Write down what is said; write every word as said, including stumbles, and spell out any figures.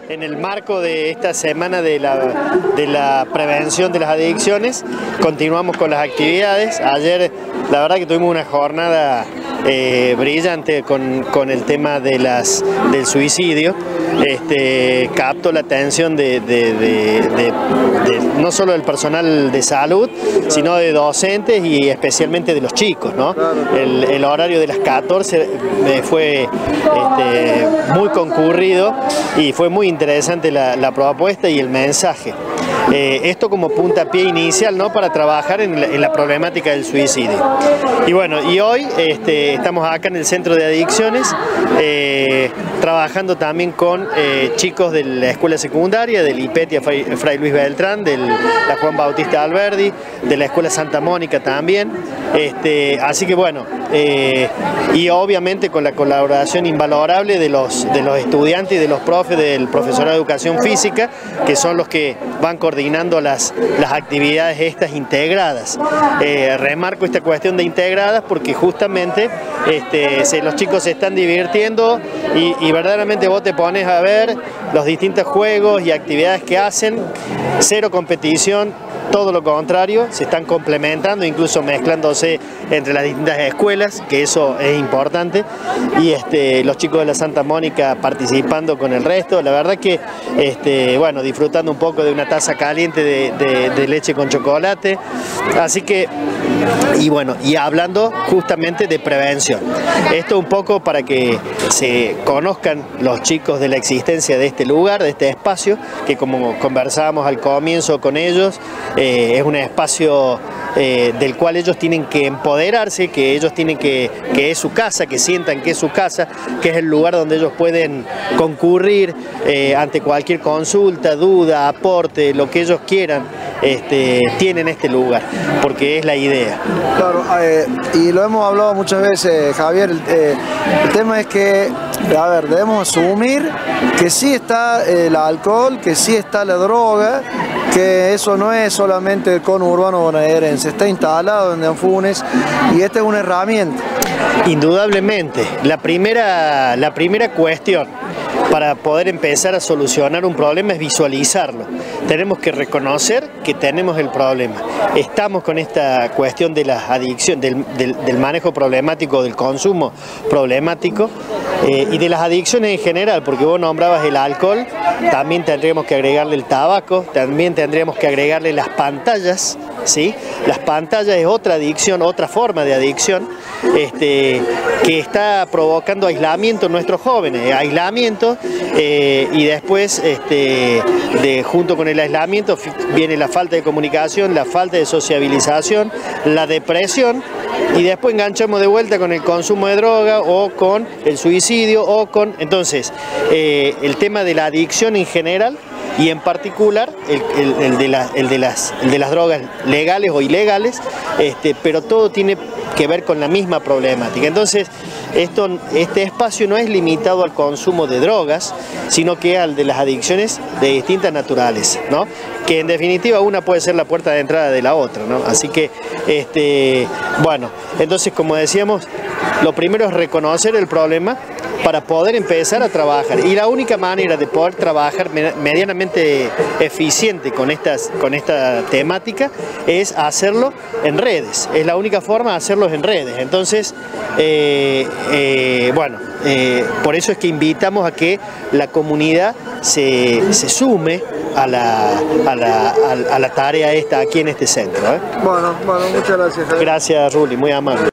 en el marco de esta semana de la, de la prevención de las adicciones, continuamos con las actividades. Ayer la verdad que tuvimos una jornada eh, brillante con, con el tema de las, del suicidio. Este, captó la atención de, de, de, de, de no solo del personal de salud, sino de docentes y especialmente de los chicos, ¿no? El, el horario de las catorce eh, fue este, muy concurrido y fue muy interesante la, la propuesta y el mensaje. Eh, esto como puntapié inicial, ¿no?, para trabajar en la, en la problemática del suicidio. Y bueno, y hoy este, estamos acá en el Centro de Adicciones, eh, trabajando también con eh, chicos de la escuela secundaria, del IPETIA Fray, Fray Luis Beltrán, de la Juan Bautista Alberdi, de la escuela Santa Mónica también. Este, así que bueno, eh, y obviamente con la colaboración invalorable de los, de los estudiantes y de los profes del profesorado de educación física, que son los que van coordinando las, las actividades estas integradas. Eh, remarco esta cuestión de integradas porque justamente este, se, los chicos se están divirtiendo y, y verdaderamente vos te pones a ver los distintos juegos y actividades que hacen, cero competición. Todo lo contrario, se están complementando, incluso mezclándose entre las distintas escuelas, que eso es importante, y este, los chicos de la Santa Mónica participando con el resto. La verdad que, este, bueno, disfrutando un poco de una taza caliente de, de, de leche con chocolate. Así que, y bueno, y hablando justamente de prevención. Esto un poco para que se conozcan los chicos de la existencia de este lugar, de este espacio, que como conversábamos al comienzo con ellos, Eh, es un espacio eh, del cual ellos tienen que empoderarse, que ellos tienen que, que es su casa, que sientan que es su casa, que es el lugar donde ellos pueden concurrir eh, ante cualquier consulta, duda, aporte, lo que ellos quieran, este, tienen este lugar, porque es la idea. Claro, eh, y lo hemos hablado muchas veces, Javier, eh, el tema es que, a ver, debemos asumir que sí está el alcohol, que sí está la droga, que eso no es solamente el conurbano bonaerense, está instalado en Anfunes y esta es una herramienta. Indudablemente, la primera, la primera cuestión para poder empezar a solucionar un problema es visualizarlo. Tenemos que reconocer que tenemos el problema. Estamos con esta cuestión de la adicción, del, del, del manejo problemático, del consumo problemático eh, y de las adicciones en general, porque vos nombrabas el alcohol, también tendríamos que agregarle el tabaco, también tendríamos que agregarle las pantallas, ¿sí? Las pantallas es otra adicción, otra forma de adicción este, que está provocando aislamiento en nuestros jóvenes, aislamiento eh, y después este, de, junto con el aislamiento viene la falta de comunicación, la falta de sociabilización, la depresión y después enganchamos de vuelta con el consumo de droga o con el suicidio o con... Entonces, eh, el tema de la adicción en general y en particular el, el, el, de, la, el, de, las, el de las drogas legales o ilegales, este, pero todo tiene que ver con la misma problemática. Entonces, esto, este espacio no es limitado al consumo de drogas, sino que al de las adicciones de distintas naturalezas, ¿no? Que en definitiva una puede ser la puerta de entrada de la otra, ¿no? Así que, este, bueno, entonces como decíamos, lo primero es reconocer el problema para poder empezar a trabajar, y la única manera de poder trabajar medianamente eficiente con, estas, con esta temática es hacerlo en redes, es la única forma de hacerlo en redes. Entonces, eh, eh, bueno, eh, por eso es que invitamos a que la comunidad se, se sume a la, a, la, a la tarea esta aquí en este centro, ¿eh? Bueno, bueno, muchas gracias, Javier. Gracias, Ruli, muy amable.